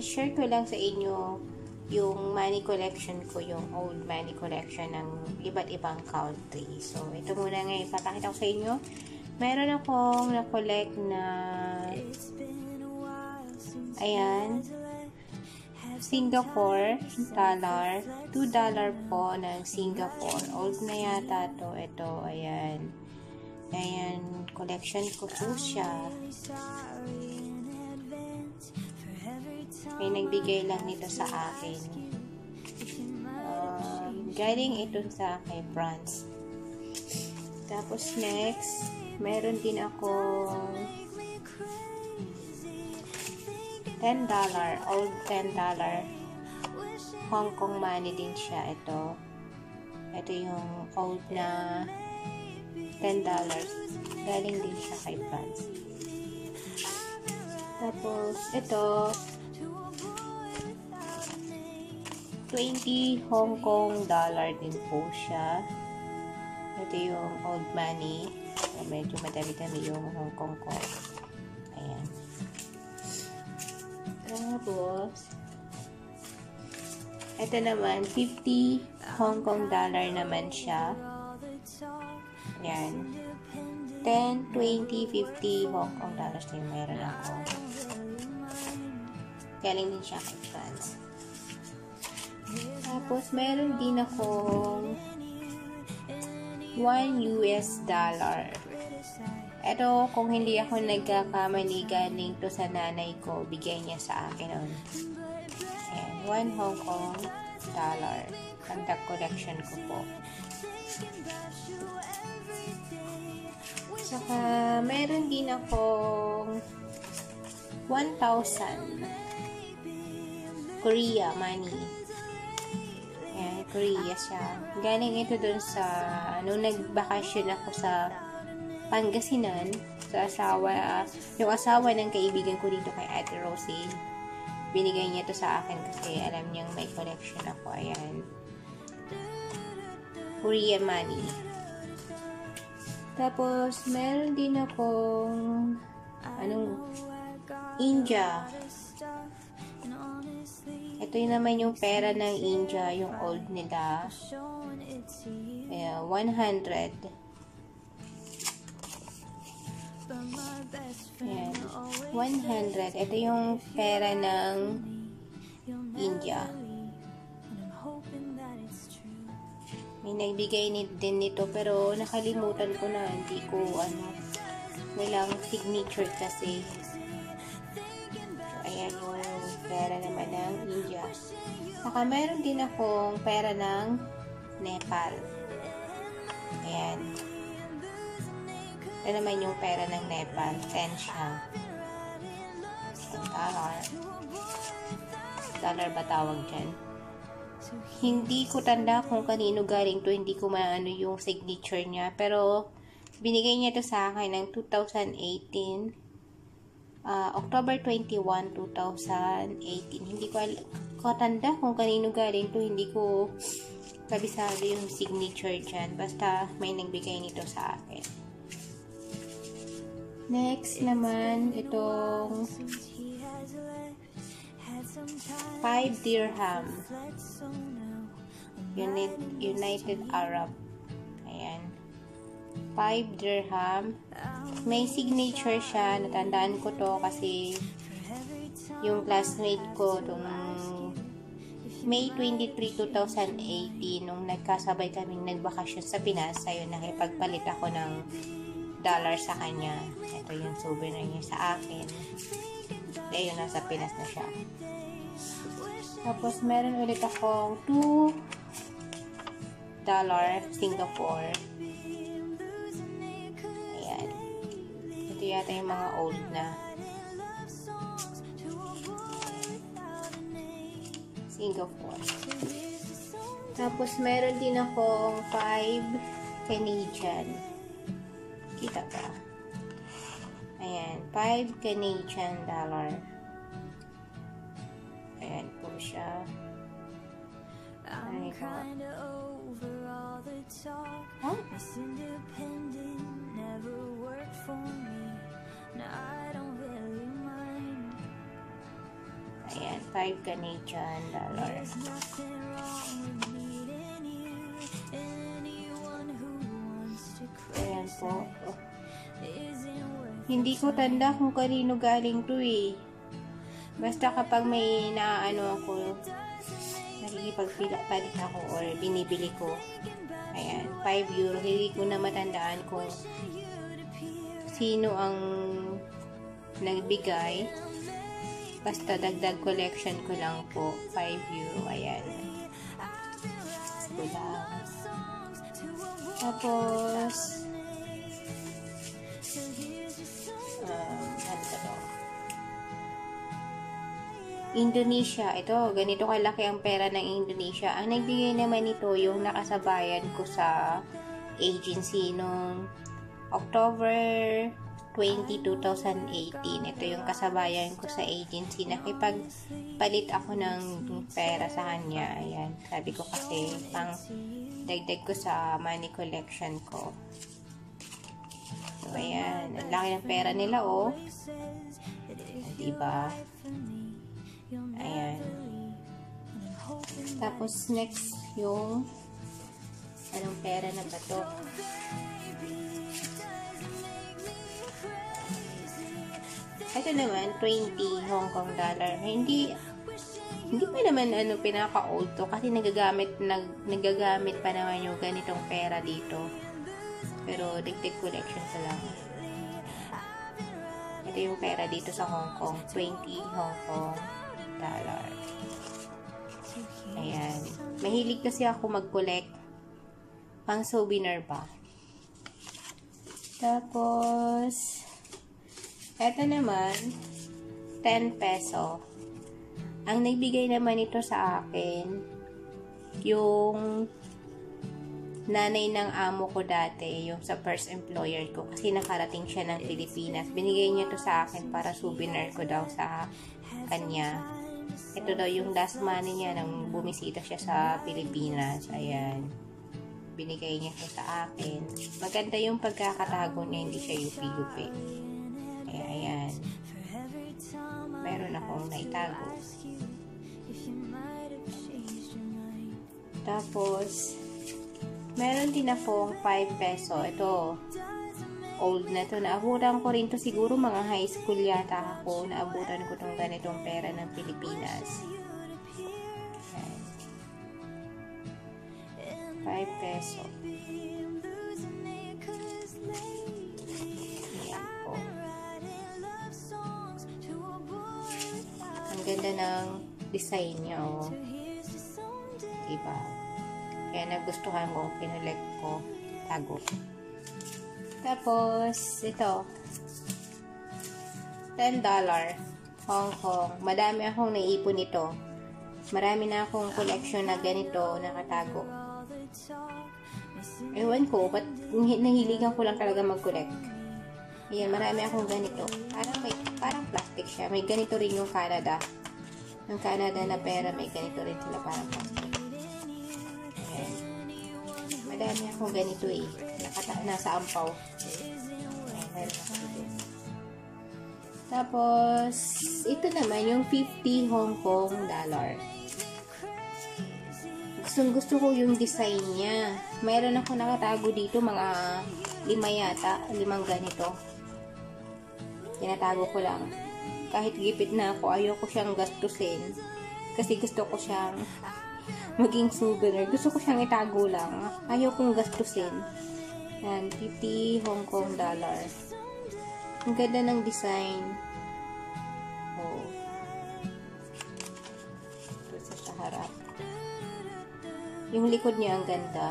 share ko lang sa inyo yung money collection ko, yung old money collection ng iba't ibang country. So, ito muna ngayon, papakita ko sa inyo. Meron akong na-collect na ayan, Singapore dollar, $2 po ng Singapore. Old na yata to. Ito, ayan. Ayan, collection ko po siya. May nagbigay lang nito sa akin. Galing ito sa kay France. Tapos next, meron din ako $10, old $10 Hong Kong money din siya. Ito yung old na $10. Galing din siya kay France. Tapos ito 20 Hong Kong dollar din po siya. Ito yung old money. Medyo madami-dami yung Hong Kong ko. Ayan. Tapos ito naman 50 Hong Kong dollar naman siya. Ayan. 10, 20, 50 Hong Kong dollars din meron ako. Galing din siya kay France. Tapos, meron din akong $1. Ito, kung hindi ako nagkakamali, galing to sa nanay ko, bigay niya sa akin nun. Ayan, $1 Hong Kong dollar. Contact collection ko po. Saka, meron din akong 1,000 Korea money. Ayan, Korea siya. Galing ito dun sa, nung nagbakasyon ako sa Pangasinan, sa yung asawa ng kaibigan ko dito kay Ate Rosie. Binigay niya to sa akin kasi alam niyang may collection ako. Ayan. Korean money. Tapos, meron din akong India. Ito yun naman yung pera ng India, yung old nila. 100. Ayan. 100. Ito yung pera ng India. May nagbigay din nito pero nakalimutan ko na. Hindi ko walang signature kasi. So, ayan yung pera naman ng India. Saka meron din akong pera ng Nepal. Ayan. Ito naman yung pera ng Nepal. 10 siya. Dollar ba tawag dyan? Hindi ko tanda kung kanino galing to. Hindi ko maano yung signature niya. Pero, binigay niya to sa akin ng 2018. October 21, 2018. Hindi ko tanda kung kanino galing to. Hindi ko kabisado yung signature dyan. Basta may nagbigay nito sa akin. Next naman, itong 5 dirham. United Arab. Ayan. 5 dirham. May signature siya. Natandaan ko to kasi yung classmate ko itong May 23, 2018 nung nagkasabay kaming nagbakasyon sa Pinas. Ayun, nakipagpalit ako ng dollar sa kanya. Ito yung souvenir niya sa akin. Ayun, nasa Pinas na siya. Tapos, meron ulit akong $2 Singapore. Ayan. Ito yata yung mga old na. Singapore. Tapos, meron din akong 5 Canadian. Kita ba? Ayan. 5 Canadian dollar. Ayan po siya. Ay, ko. Huh? Ayan, 5 Canadian dollar. Ayan po. Oh. Hindi ko tanda kung kanino galing to eh. Basta kapag may naano ako, nakikipagpalit ako or binibili ko. Ayan, 5 euro. Hindi ko na matandaan kung sino ang nagbigay. Basta dagdag collection ko lang po. 5 euro. Ayan. Gulang. Tapos ano ba to? Indonesia. Ito, ganito kalaki ang pera ng Indonesia. Ang nagbigay naman ito yung nakasabayan ko sa agency noong October 20, 2018. Ito yung kasabayan ko sa agency. Nakipagpalit ako ng pera sa kanya. Ayan. Sabi ko kasi pang dagdag ko sa money collection ko. So, ayan. Ang laki ng pera nila, oh. Diba? Ayan. Tapos, next, yung anong pera na ba to? Ito naman, 20 Hong Kong dollar. Hindi pa naman pinaka-old to kasi nagagamit pa naman yung ganitong pera dito. Pero dagdag collection ko lang. Ito yung pera dito sa Hong Kong, 20 Hong Kong dollar. Ayan. Mahilig kasi ako mag-collect pang souvenir pa. Tapos eto naman, 10 peso. Ang nagbigay naman ito sa akin, yung nanay ng amo ko dati, yung sa first employer ko, kasi nakarating siya ng Pilipinas. Binigay niya to sa akin para souvenir ko daw sa kanya. Ito daw yung last money niya nang bumisita siya sa Pilipinas. Ayan. Binigay niya ito sa akin. Maganda yung pagkakatago niya, hindi siya yupi-yupi. Ayan. Meron akong naitago. Tapos, meron din akong 5 peso. Ito, old na to. Naabutan ko rin to siguro mga high school yata ako. Naabutan ko tong ganitong pera ng Pilipinas. Ayan. 5 peso. Ganda ng design niya, oh. Diba? Kaya nagustuhan ko, kinolect ko, tago. Tapos, ito. $10 Hong Kong. Madami akong naipon nito. Marami na akong collection na ganito, nakatago. Ewan ko, ba't nahiligan ko lang talaga mag-collect. Ayan, marami akong ganito. Parang plastic siya. May ganito rin yung Canada. Yung Canada na pera, may ganito rin sila parang plastic. Ayan. Madami akong ganito eh. Nasa ampaw. Ayan, meron ako dito. Tapos, ito naman yung 50 Hong Kong dollar. Gusto ko yung design niya. Meron ako nakatago dito, mga 5 yata. 5 ganito. Tinatago ko lang. Kahit gipit na ako, ayoko siyang gastusin. Kasi gusto ko siyang maging souvenir. Gusto ko siyang itago lang. Ayokong gastusin. Yan, 50 Hong Kong dollar. Ang ganda ng design. Oh. Ito sa harap. Yung likod niya ang ganda.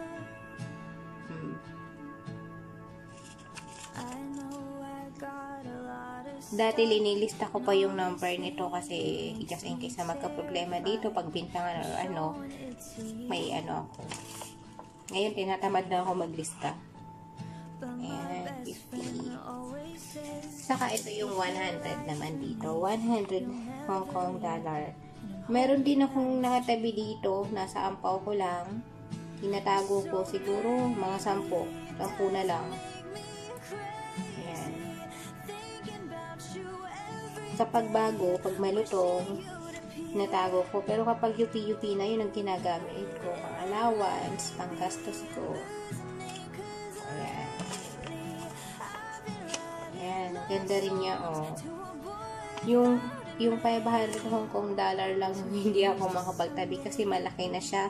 Dati linilista ko pa yung number nito kasi just in case na magka-problema dito pag bintangan or ano, may ano ako. Ngayon tinatamad na ako maglista. Ayan, 50. Saka ito yung 100 naman dito. 100 Hong Kong dollar. Meron din akong nakatabi dito, nasa ampaw ko lang. Tinatago ko siguro mga 10. 10 na lang. kapag bago, pag malutong, natago ko. Pero kapag yupi-yupi na, yun ang ginagamit ko. Pang allowance, pang gastos ko. Ayan. Ayan, ganda rin niya, oh. Yung 500 Hong Kong dollar lang, hindi ako makapagtabi kasi malaki na siya.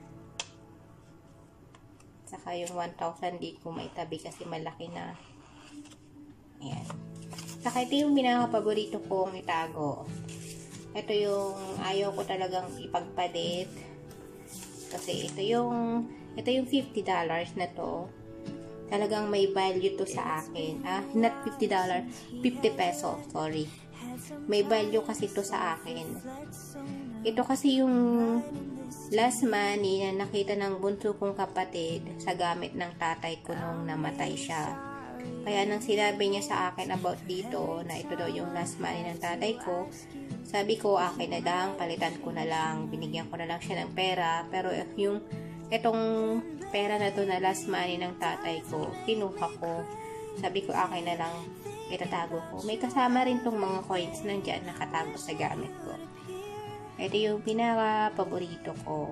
Saka yung 1,000 di ko maitabi kasi malaki na. Ayan. Saka ito yung pinaka-paborito kong itago. Ito yung ayaw ko talagang ipagpalit. Kasi ito yung $50 na to. Talagang may value to sa akin. Not $50, 50 peso. Sorry. May value kasi to sa akin. Ito kasi yung last money na nakita ng bunso kong kapatid sa gamit ng tatay ko nung namatay siya. Kaya nang sinabi niya sa akin about dito na ito daw yung last money ng tatay ko, sabi ko akin na lang, palitan ko na lang, binigyan ko na lang siya ng pera. Pero itong pera na to na last money ng tatay ko, kinuha ko. Sabi ko akin na lang, itatago ko. May kasama rin tong mga coins nandyan nakatago sa gamit ko. Ito yung pinaka-paborito ko.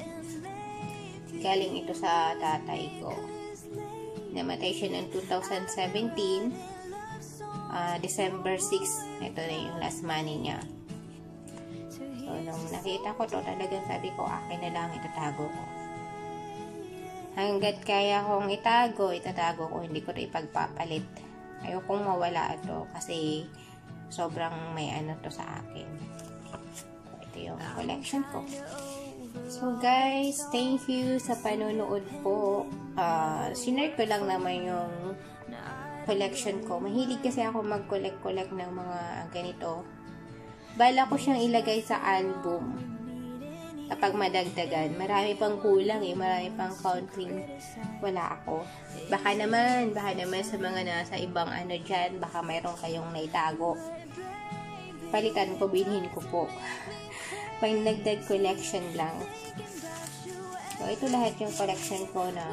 Galing ito sa tatay ko. Namatay siya ng 2017. December 6. Ito na yung last money niya. So, nung nakita ko to, talagang sabi ko, akin na lang, itatago ko. Hanggat kaya kong itatago ko, hindi ko ito ipagpapalit. Ayokong mawala ito kasi sobrang may ano to sa akin. Ito yung collection ko. So guys, thank you sa panonood po. Sinare ko lang naman yung collection ko. Mahilig kasi ako mag-collect ng mga ganito. Bala ko siyang ilagay sa album. Kapag madagdagan, marami pang kulang marami pang counting, wala ako. Baka naman sa mga nasa ibang ano dyan, baka mayroon kayong naitago. Palitan ko, bilhin ko po. Pang nagdag collection lang. So, ito lahat yung collection ko na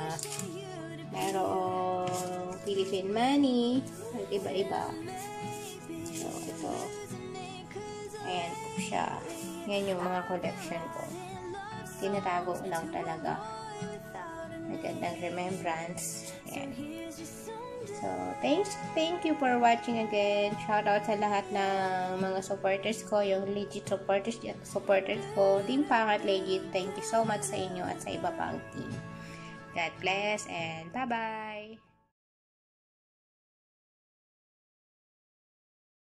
mayroong Philippine money, at iba-iba. So, ito. Ayan po siya. Yan yung mga collection ko. Tinatago ko lang talaga. Magandang remembrance. Ayan. So, thank you for watching again. Shout out sa lahat ng mga supporters ko, yung legit supporters ko. Team Pangat Legit, thank you so much sa inyo at sa iba pang team. God bless and bye-bye!